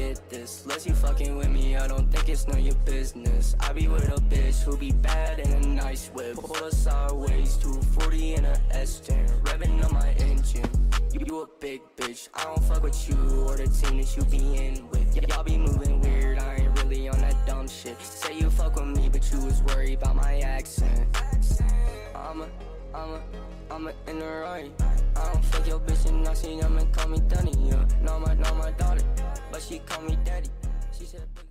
get this. Unless you fucking with me, I don't think it's none of your business. I be with a bitch who be bad in a nice whip. Pull her sideways, 240 in a S10, revving on my engine. You a big bitch, I don't fuck with you or the team that you be in with. Y'all be moving weird, I ain't really on that dumb shit. Say you fuck with me, but you was worried about my accent. I'm in the right. I don't fuck your bitch and I see them and call me Dunny, yeah. Know my daughter, but she call me daddy. She said